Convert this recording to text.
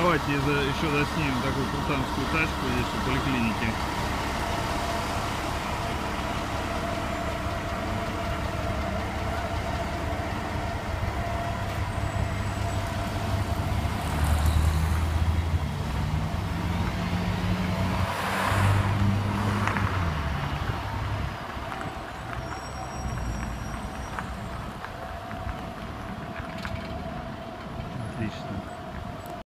Давайте еще заснимем такую крутанскую тачку здесь у поликлиники.